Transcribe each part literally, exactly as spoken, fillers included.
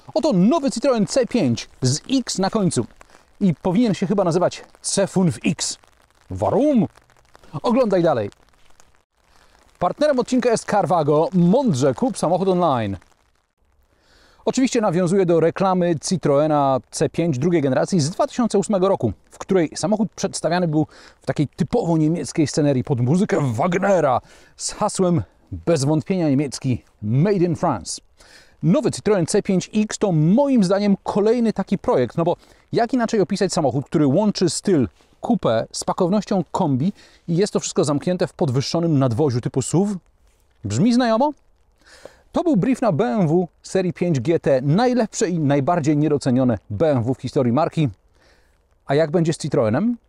Oto nowy Citroen C pięć z X na końcu i powinien się chyba nazywać C pięć X. Warum? Oglądaj dalej. Partnerem odcinka jest Carwago. Mądrze kup samochód online. Oczywiście nawiązuje do reklamy Citroena C pięć drugiej generacji z dwa tysiące ósmego roku, w której samochód przedstawiany był w takiej typowo niemieckiej scenerii pod muzykę Wagnera z hasłem bez wątpienia niemiecki Made in France. Nowy Citroen C pięć X to moim zdaniem kolejny taki projekt, no bo jak inaczej opisać samochód, który łączy styl coupé z pakownością kombi i jest to wszystko zamknięte w podwyższonym nadwoziu typu S U V? Brzmi znajomo? To był brief na B M W serii pięć G T, najlepsze i najbardziej niedocenione B M W w historii marki. A jak będzie z Citroenem?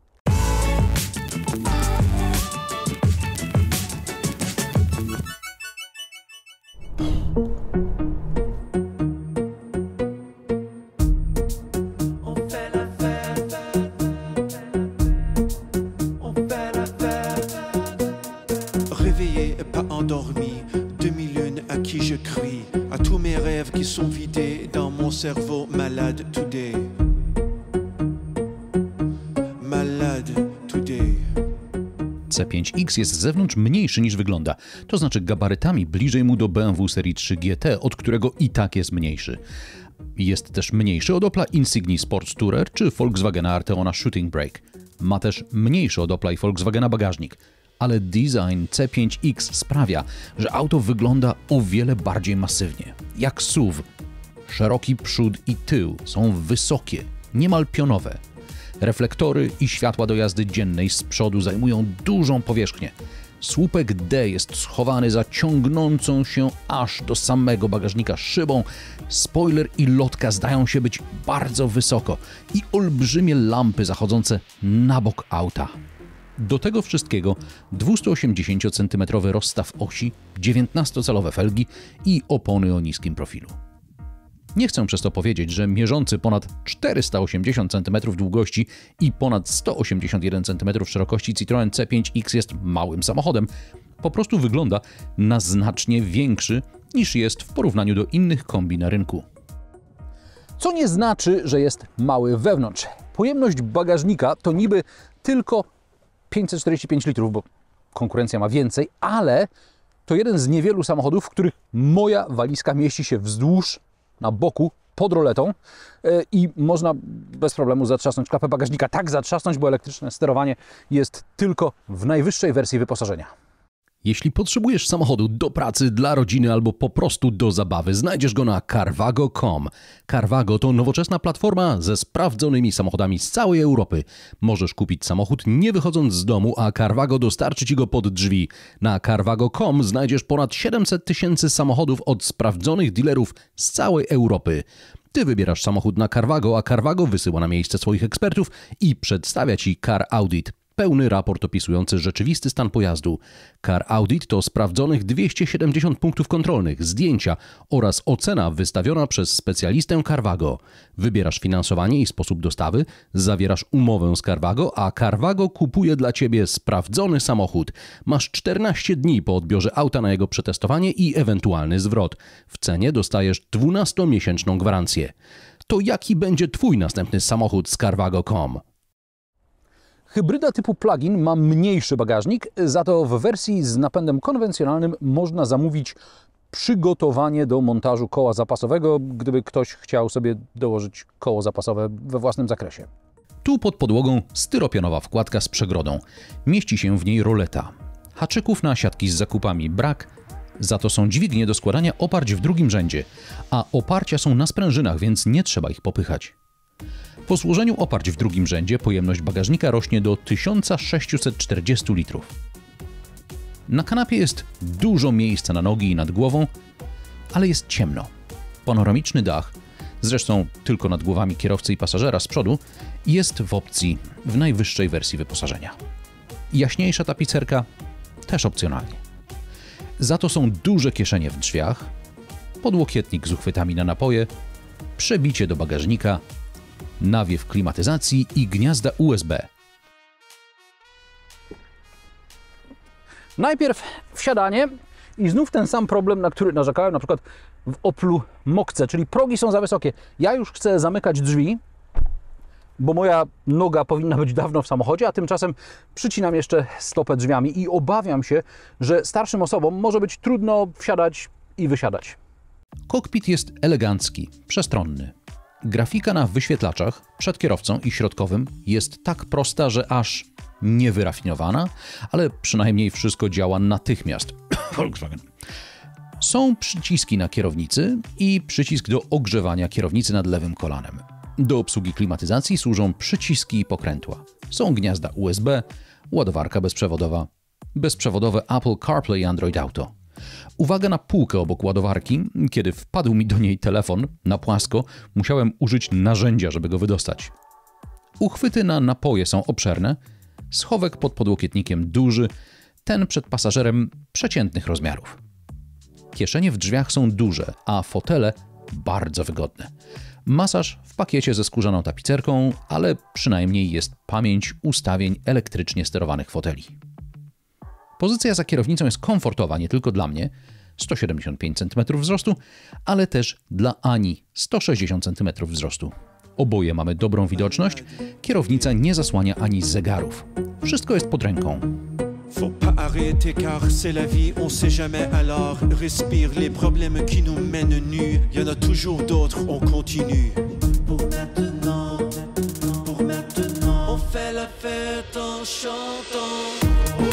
Réveillé, pas endormi, demi lune à qui je crie, à tous mes rêves qui sont vidés dans mon cerveau malade today. Malade today. C pięć X jest z zewnątrz mniejszy niż wygląda, to znaczy gabarytami bliżej mu do B M W serii trzy G T, od którego i tak jest mniejszy. Jest też mniejszy od Opla Insigni Sports Tourer czy Volkswagena Arteona Shooting Brake. Ma też mniejszy od Opla i Volkswagena bagażnik. Ale design C pięć X sprawia, że auto wygląda o wiele bardziej masywnie, jak S U V. Szeroki przód i tył są wysokie, niemal pionowe. Reflektory i światła do jazdy dziennej z przodu zajmują dużą powierzchnię. Słupek D jest schowany za ciągnącą się aż do samego bagażnika szybą. Spoiler i lotka zdają się być bardzo wysoko i olbrzymie lampy zachodzące na bok auta. Do tego wszystkiego dwustuosiemdziesięciocentymetrowy rozstaw osi, dziewiętnastocalowe felgi i opony o niskim profilu. Nie chcę przez to powiedzieć, że mierzący ponad czterysta osiemdziesiąt centymetrów długości i ponad sto osiemdziesiąt jeden centymetrów szerokości Citroen C pięć X jest małym samochodem. Po prostu wygląda na znacznie większy niż jest w porównaniu do innych kombi na rynku. Co nie znaczy, że jest mały wewnątrz. Pojemność bagażnika to niby tylko pięćset czterdzieści pięć litrów, bo konkurencja ma więcej, ale to jeden z niewielu samochodów, w których moja walizka mieści się wzdłuż, na boku, pod roletą i można bez problemu zatrzasnąć klapę bagażnika. Tak zatrzasnąć, bo elektryczne sterowanie jest tylko w najwyższej wersji wyposażenia. Jeśli potrzebujesz samochodu do pracy, dla rodziny albo po prostu do zabawy, znajdziesz go na carwago kropka com. Carwago to nowoczesna platforma ze sprawdzonymi samochodami z całej Europy. Możesz kupić samochód nie wychodząc z domu, a Carwago dostarczy Ci go pod drzwi. Na carwago kropka com znajdziesz ponad siedemset tysięcy samochodów od sprawdzonych dealerów z całej Europy. Ty wybierasz samochód na Carwago, a Carwago wysyła na miejsce swoich ekspertów i przedstawia Ci Car Audit. Pełny raport opisujący rzeczywisty stan pojazdu. Car Audit to sprawdzonych dwieście siedemdziesiąt punktów kontrolnych, zdjęcia oraz ocena wystawiona przez specjalistę Carwago. Wybierasz finansowanie i sposób dostawy, zawierasz umowę z Carwago, a Carwago kupuje dla Ciebie sprawdzony samochód. Masz czternaście dni po odbiorze auta na jego przetestowanie i ewentualny zwrot. W cenie dostajesz dwunastomiesięczną gwarancję. To jaki będzie Twój następny samochód z carwago kropka com? Hybryda typu plug-in ma mniejszy bagażnik, za to w wersji z napędem konwencjonalnym można zamówić przygotowanie do montażu koła zapasowego, gdyby ktoś chciał sobie dołożyć koło zapasowe we własnym zakresie. Tu pod podłogą styropianowa wkładka z przegrodą. Mieści się w niej roleta. Haczyków na siatki z zakupami brak, za to są dźwignie do składania oparć w drugim rzędzie, a oparcia są na sprężynach, więc nie trzeba ich popychać. Po złożeniu oparć w drugim rzędzie pojemność bagażnika rośnie do tysiąc sześćset czterdzieści litrów. Na kanapie jest dużo miejsca na nogi i nad głową, ale jest ciemno. Panoramiczny dach, zresztą tylko nad głowami kierowcy i pasażera z przodu, jest w opcji w najwyższej wersji wyposażenia. Jaśniejsza tapicerka też opcjonalnie. Za to są duże kieszenie w drzwiach, podłokietnik z uchwytami na napoje, przebicie do bagażnika, nawiew klimatyzacji i gniazda U S B. Najpierw wsiadanie i znów ten sam problem, na który narzekałem na przykład w Oplu Mokce, czyli progi są za wysokie. Ja już chcę zamykać drzwi, bo moja noga powinna być dawno w samochodzie, a tymczasem przycinam jeszcze stopę drzwiami i obawiam się, że starszym osobom może być trudno wsiadać i wysiadać. Kokpit jest elegancki, przestronny. Grafika na wyświetlaczach przed kierowcą i środkowym jest tak prosta, że aż niewyrafinowana, ale przynajmniej wszystko działa natychmiast. Volkswagen. Są przyciski na kierownicy i przycisk do ogrzewania kierownicy nad lewym kolanem. Do obsługi klimatyzacji służą przyciski i pokrętła. Są gniazda U S B, ładowarka bezprzewodowa, bezprzewodowe Apple CarPlay i Android Auto. Uwaga na półkę obok ładowarki. Kiedy wpadł mi do niej telefon na płasko, musiałem użyć narzędzia, żeby go wydostać. Uchwyty na napoje są obszerne, schowek pod podłokietnikiem duży, ten przed pasażerem przeciętnych rozmiarów. Kieszenie w drzwiach są duże, a fotele bardzo wygodne. Masaż w pakiecie ze skórzaną tapicerką, ale przynajmniej jest pamięć ustawień elektrycznie sterowanych foteli. Pozycja za kierownicą jest komfortowa nie tylko dla mnie, sto siedemdziesiąt pięć centymetrów wzrostu, ale też dla Ani, sto sześćdziesiąt centymetrów wzrostu. Oboje mamy dobrą widoczność, kierownica nie zasłania ani zegarów. Wszystko jest pod ręką. Faut pas arrêter car c'est la vie, on sait jamais alors. Respire les problèmes qui nous mènent nus. Y en a toujours d'autres, on continue. Pour maintenant, pour maintenant, on fait la fête en chantant.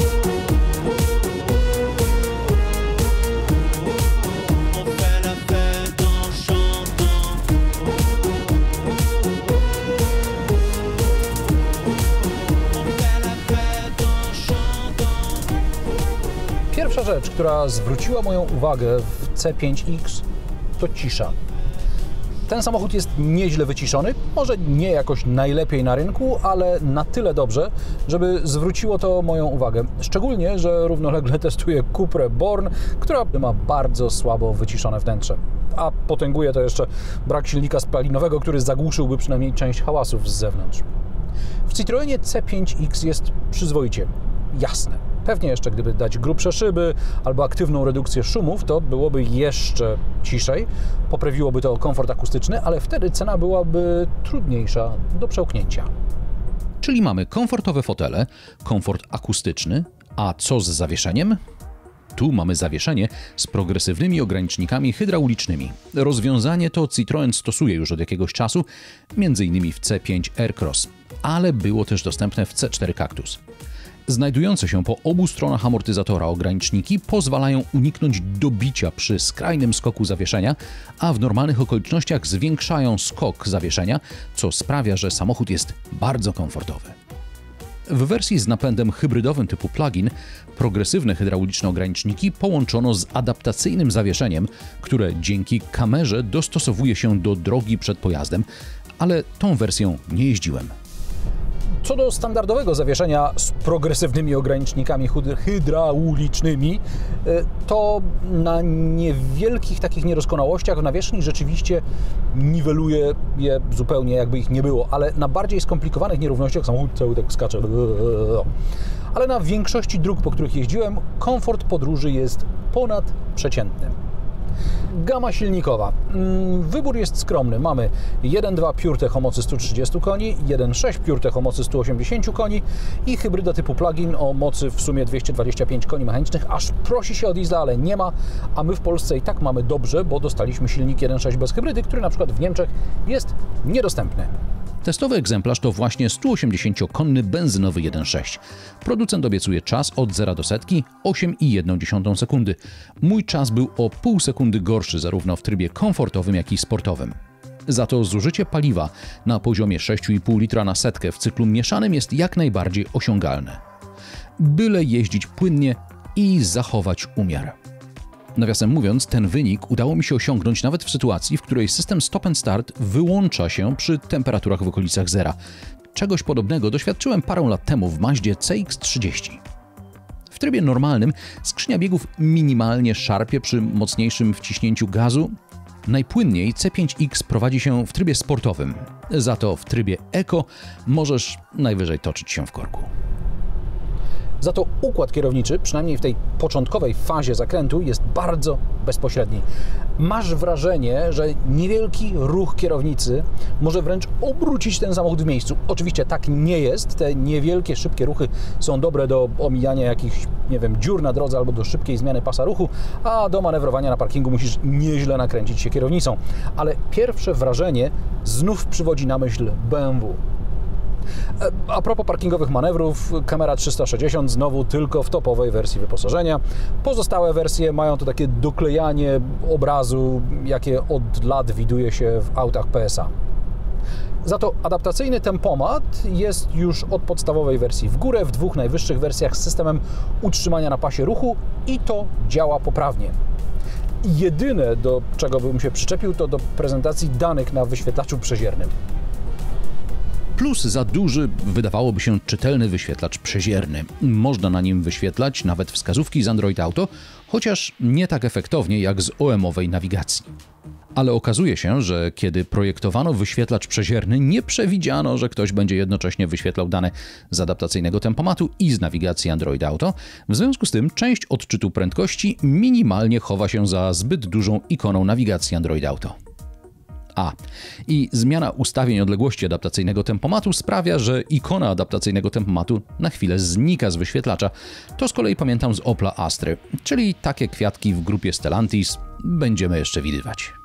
Pierwsza rzecz, która zwróciła moją uwagę w C pięć X, to cisza. Ten samochód jest nieźle wyciszony, może nie jakoś najlepiej na rynku, ale na tyle dobrze, żeby zwróciło to moją uwagę. Szczególnie, że równolegle testuję Cuprę Born, która ma bardzo słabo wyciszone wnętrze. A potęguje to jeszcze brak silnika spalinowego, który zagłuszyłby przynajmniej część hałasów z zewnątrz. W Citroenie C pięć X jest przyzwoicie, jasne. Pewnie jeszcze gdyby dać grubsze szyby albo aktywną redukcję szumów, to byłoby jeszcze ciszej, poprawiłoby to komfort akustyczny, ale wtedy cena byłaby trudniejsza do przełknięcia. Czyli mamy komfortowe fotele, komfort akustyczny, a co z zawieszeniem? Tu mamy zawieszenie z progresywnymi ogranicznikami hydraulicznymi. Rozwiązanie to Citroen stosuje już od jakiegoś czasu, między innymi w C pięć Aircross, ale było też dostępne w C cztery Cactus. Znajdujące się po obu stronach amortyzatora ograniczniki pozwalają uniknąć dobicia przy skrajnym skoku zawieszenia, a w normalnych okolicznościach zwiększają skok zawieszenia, co sprawia, że samochód jest bardzo komfortowy. W wersji z napędem hybrydowym typu plug-in progresywne hydrauliczne ograniczniki połączono z adaptacyjnym zawieszeniem, które dzięki kamerze dostosowuje się do drogi przed pojazdem, ale tą wersją nie jeździłem. Co do standardowego zawieszenia z progresywnymi ogranicznikami hydraulicznymi, to na niewielkich takich niedoskonałościach w nawierzchni rzeczywiście niweluje je zupełnie, jakby ich nie było, ale na bardziej skomplikowanych nierównościach samochód cały tak skacze. Ale na większości dróg, po których jeździłem, komfort podróży jest ponadprzeciętny. Gama silnikowa. Wybór jest skromny. Mamy jeden przecinek dwa PureTech o mocy stu trzydziestu koni, jeden przecinek sześć PureTech o mocy stu osiemdziesięciu koni i hybryda typu plug-in o mocy w sumie dwieście dwadzieścia pięć koni mechanicznych. Aż prosi się o diesla, ale nie ma, a my w Polsce i tak mamy dobrze, bo dostaliśmy silnik jeden przecinek sześć bez hybrydy, który na przykład w Niemczech jest niedostępny. Testowy egzemplarz to właśnie stu osiemdziesięciokonny benzynowy jeden przecinek sześć. Producent obiecuje czas od zera do setki osiem przecinek jedna dziesiąta sekundy. Mój czas był o pół sekundy gorszy zarówno w trybie komfortowym, jak i sportowym. Za to zużycie paliwa na poziomie sześć przecinek pięć litra na setkę w cyklu mieszanym jest jak najbardziej osiągalne. Byle jeździć płynnie i zachować umiar. Nawiasem mówiąc, ten wynik udało mi się osiągnąć nawet w sytuacji, w której system stop and start wyłącza się przy temperaturach w okolicach zera. Czegoś podobnego doświadczyłem parę lat temu w Mazdzie C X trzydzieści. W trybie normalnym skrzynia biegów minimalnie szarpie przy mocniejszym wciśnięciu gazu. Najpłynniej C pięć X prowadzi się w trybie sportowym, za to w trybie Eco możesz najwyżej toczyć się w korku. Za to układ kierowniczy, przynajmniej w tej początkowej fazie zakrętu, jest bardzo bezpośredni. Masz wrażenie, że niewielki ruch kierownicy może wręcz obrócić ten samochód w miejscu. Oczywiście tak nie jest. Te niewielkie, szybkie ruchy są dobre do omijania jakichś, nie wiem, dziur na drodze albo do szybkiej zmiany pasa ruchu, a do manewrowania na parkingu musisz nieźle nakręcić się kierownicą. Ale pierwsze wrażenie znów przywodzi na myśl B M W. A propos parkingowych manewrów, kamera trzysta sześćdziesiąt znowu tylko w topowej wersji wyposażenia. Pozostałe wersje mają to takie doklejanie obrazu, jakie od lat widuje się w autach P S A. Za to adaptacyjny tempomat jest już od podstawowej wersji w górę, w dwóch najwyższych wersjach z systemem utrzymania na pasie ruchu i to działa poprawnie. Jedyne, do czego bym się przyczepił, to do prezentacji danych na wyświetlaczu przeziernym. Plus za duży, wydawałoby się, czytelny wyświetlacz przezierny. Można na nim wyświetlać nawet wskazówki z Android Auto, chociaż nie tak efektownie jak z O M-owej nawigacji. Ale okazuje się, że kiedy projektowano wyświetlacz przezierny, nie przewidziano, że ktoś będzie jednocześnie wyświetlał dane z adaptacyjnego tempomatu i z nawigacji Android Auto. W związku z tym część odczytu prędkości minimalnie chowa się za zbyt dużą ikoną nawigacji Android Auto. A. I zmiana ustawień odległości adaptacyjnego tempomatu sprawia, że ikona adaptacyjnego tempomatu na chwilę znika z wyświetlacza. To z kolei pamiętam z Opla Astry, czyli takie kwiatki w grupie Stellantis będziemy jeszcze widywać.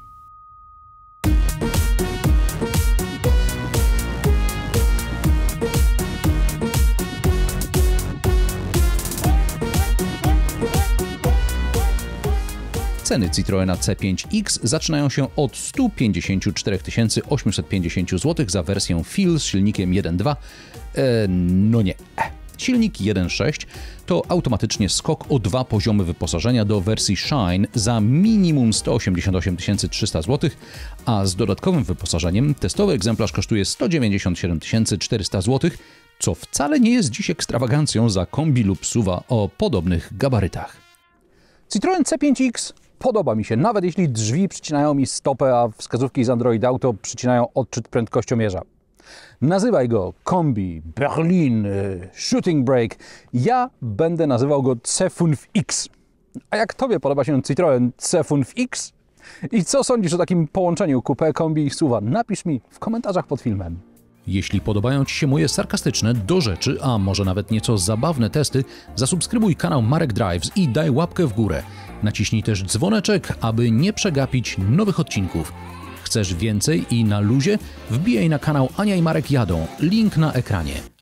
Ceny Citroena C pięć X zaczynają się od stu pięćdziesięciu czterech tysięcy osiemset pięćdziesiąt złotych za wersję Fuel z silnikiem jeden przecinek dwa. E, no nie. Silnik jeden przecinek sześć to automatycznie skok o dwa poziomy wyposażenia do wersji Shine za minimum sto osiemdziesiąt osiem tysięcy trzysta złotych, a z dodatkowym wyposażeniem testowy egzemplarz kosztuje sto dziewięćdziesiąt siedem tysięcy czterysta złotych, co wcale nie jest dziś ekstrawagancją za kombi lub suwa o podobnych gabarytach. Citroen C pięć X podoba mi się, nawet jeśli drzwi przycinają mi stopę, a wskazówki z Android Auto przycinają odczyt prędkościomierza. Nazywaj go kombi, Berlin, shooting brake. Ja będę nazywał go C pięć X. A jak Tobie podoba się Citroen C pięć X? I co sądzisz o takim połączeniu coupé, kombi i suwa? Napisz mi w komentarzach pod filmem. Jeśli podobają Ci się moje sarkastyczne, do rzeczy, a może nawet nieco zabawne testy, zasubskrybuj kanał Marek Drives i daj łapkę w górę. Naciśnij też dzwoneczek, aby nie przegapić nowych odcinków. Chcesz więcej i na luzie? Wbijaj na kanał Ania i Marek jadą. Link na ekranie.